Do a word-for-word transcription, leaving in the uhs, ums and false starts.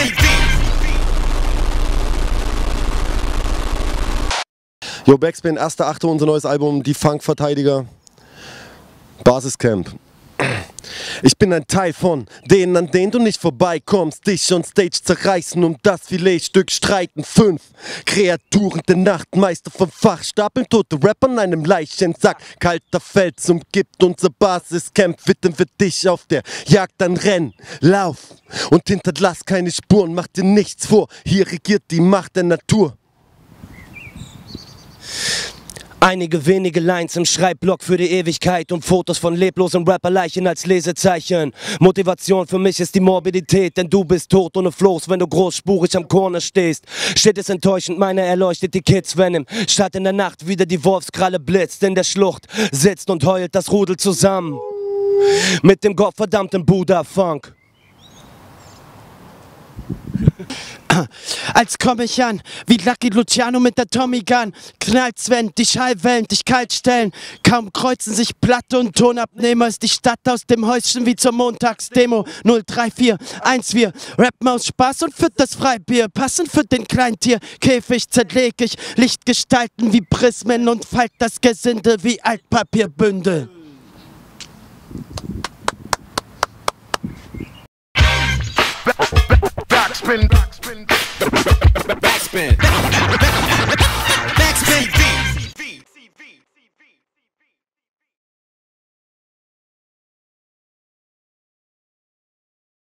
Yo, Backspin, erster Achte, unser neues Album, die Funkverteidiger, Basiscamp. Ich bin ein Teil von denen, an denen du nicht vorbeikommst, dich on Stage zerreißen, um das Filetstück streiten. Fünf Kreaturen der Nacht, Meister vom Fach, stapeln tote Rapper an einem Leichensack. Kalter Fels umgibt unser Basiscamp, widmen wir dich auf der Jagd, dann renn, lauf und hinterlass keine Spuren, mach dir nichts vor, hier regiert die Macht der Natur. Einige wenige Lines im Schreibblock für die Ewigkeit und Fotos von leblosen Rapperleichen als Lesezeichen. Motivation für mich ist die Morbidität, denn du bist tot ohne Floß, wenn du großspurig am Corner stehst. Shit ist enttäuschend, meine erleuchtet die Kids, wenn im Stadt in der Nacht wieder die Wolfskralle blitzt. In der Schlucht sitzt und heult das Rudel zusammen mit dem gottverdammten Buddha-Funk. Als komm ich an, wie Lucky Luciano mit der Tommy Gun. Knallt Sven, die Schallwellen dich kalt stellen. Kaum kreuzen sich Platte und Tonabnehmer. Ist die Stadt aus dem Häuschen wie zur Montagsdemo. null drei vier eins vier, Rappen aus Spaß und führt das Freibier. Passend für den Kleintier, Käfig zerleg ich. Lichtgestalten wie Prismen und falt das Gesinde wie Altpapierbündel. Backspin, backspin.